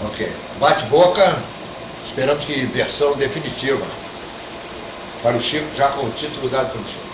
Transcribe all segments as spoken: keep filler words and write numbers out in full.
Ok. Bate-boca, esperamos que versão definitiva para o Chico, já com o título dado pelo Chico.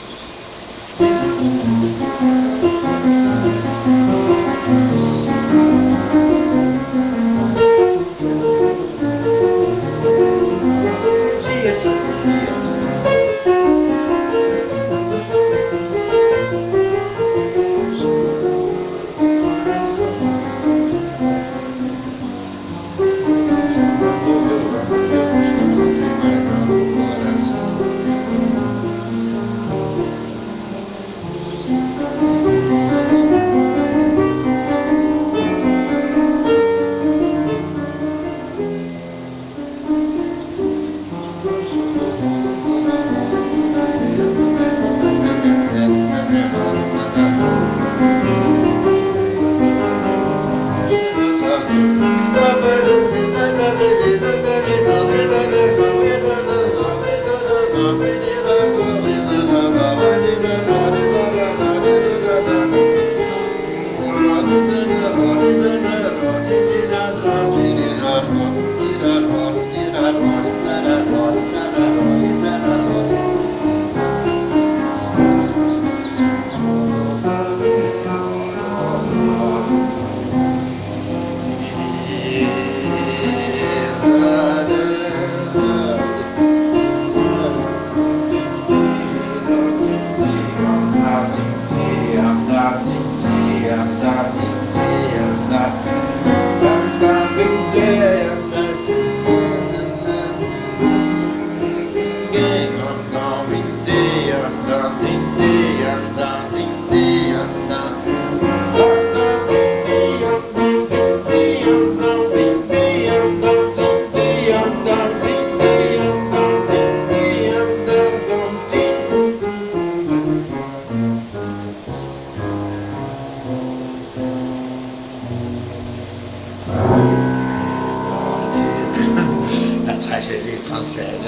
La tragédie française.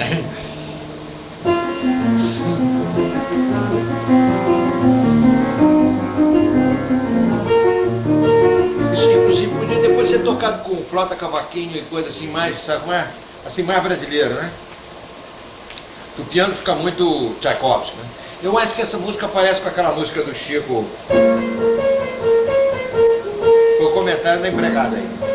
Isso inclusive podia depois ser tocado com flauta, cavaquinho e coisa assim mais, sabe, mais, assim, mais brasileiro, né? O piano fica muito Tchaikovsky, né? Eu acho que essa música parece com aquela música do Chico. Foi o comentário da empregada aí.